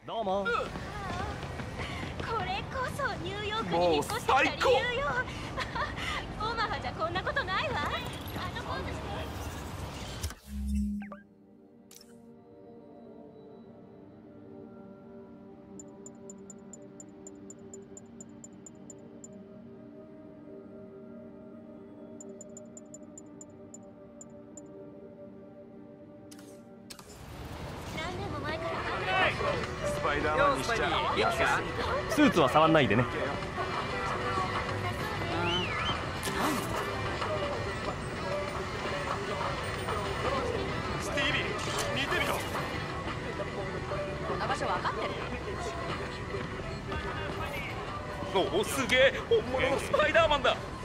どうも。 これこそニューヨークに引っ越してきた理由よ。オマハじゃこんなことないわ。あのポーズして。 スパイダーマンにしちゃ安すぎて。 スーツは触んないでね。 スティービー、見てみろ。 この場所分かってる？ おお、すげえ、本物のスパイダーマンだ。